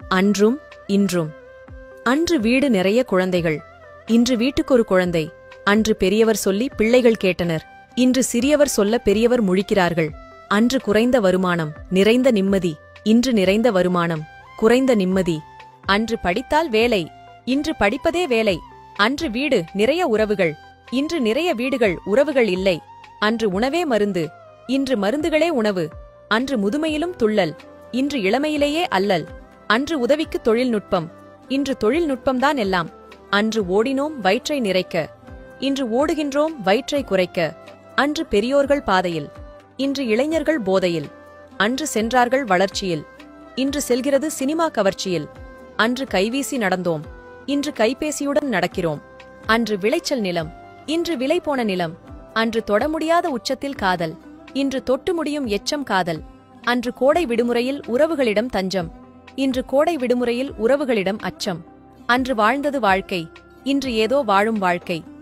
அன்றும் இன்றும். அன்று வீடு நிறைய குழந்தைகள், இன்று வீட்டுக்கொரு குழந்தை. அன்று பெரியவர் சொல்லி பிள்ளைகள் கேட்டனர், இன்று சிறியவர் சொல்ல பெரியவர் முழிக்கிறார்கள். அன்று குறைந்த வருமானம், நிறைந்த நிம்மதி. இன்று நிறைந்த வருமானம், குறைந்த நிம்மதி. அன்று படித்தால் வேலை, இன்று படிப்பதே வேலை. அன்று வீடு நிறைய உறவுகள், இன்று நிறைய வீடுகள் உறவுகள் இல்லை. அன்று உணவே மருந்து, இன்று மருந்துகளே உணவு. அன்று முதுமையிலும் துள்ளல், இன்று இளமையிலேயே அல்லல். அன்று உதவிக்கு தொழில்நுட்பம், இன்று தொழில்நுட்பம்தான் எல்லாம். அன்று ஓடினோம் வயிற்றை நிறைக்க, இன்று ஓடுகின்றோம் வயிற்றை குறைக்க. அன்று பெரியோர்கள் பாதையில், இன்று இளைஞர்கள் போதையில். அன்று சென்றார்கள் வளர்ச்சியில், இன்று செல்கிறது சினிமா கவர்ச்சியில். அன்று கைவீசி நடந்தோம், இன்று கைபேசியுடன் நடக்கிறோம். அன்று விளைச்சல் நிலம், இன்று விலை போன நிலம். அன்று தொட முடியாத உச்சத்தில் காதல், இன்று தொட்டு முடியும் எச்சம் காதல். அன்று கோடை விடுமுறையில் உறவுகளிடம் தஞ்சம், இன்று கோடை விடுமுறையில் உறவுகளிடம் அச்சம். அன்று வாழ்ந்தது வாழ்க்கை, இன்று ஏதோ வாழும் வாழ்க்கை.